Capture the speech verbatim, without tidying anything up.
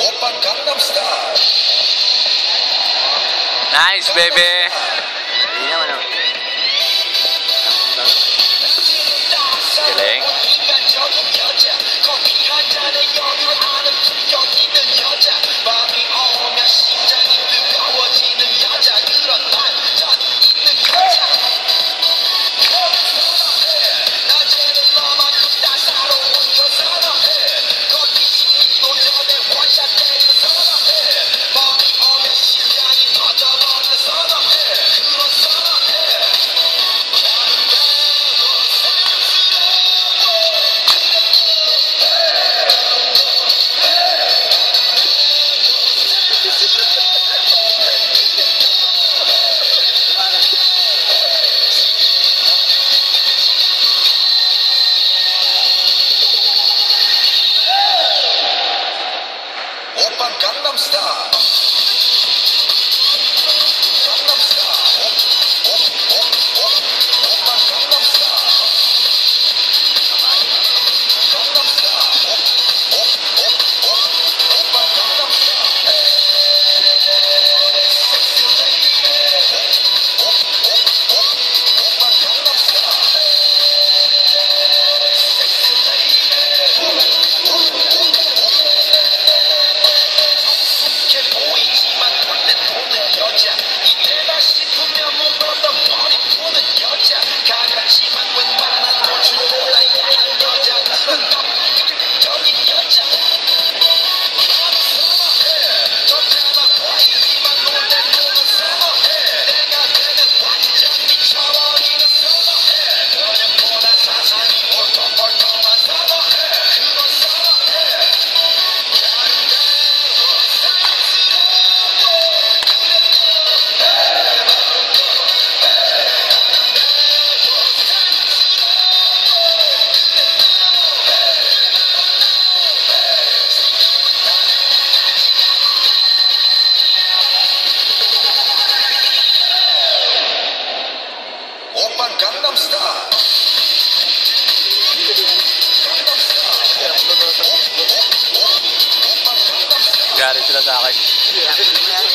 Nice, baby. Galing. Gangnam Style. Gangnam Style. Gangnam Style. Gangnam Style. Gangnam Style. Sexy lady. Gangnam Style. Sexy lady. 보이지만 본래 보는 여자 이때다 싶으면 물어도 머리 푸는 여자 가깝지만 웬만한 것을 몰라 야한 여자 그런 적인 여자 나는 선호해 졌잖아 보이지만 놀래 보는 선호해 내가 되는 완전 미쳐버리는 선호해 그냥보다 사상이 멀쩡멀쩡한 선호해 그런 선호해 오빤 강남 스타일. 강남 스타일. Grabe sila sa akin.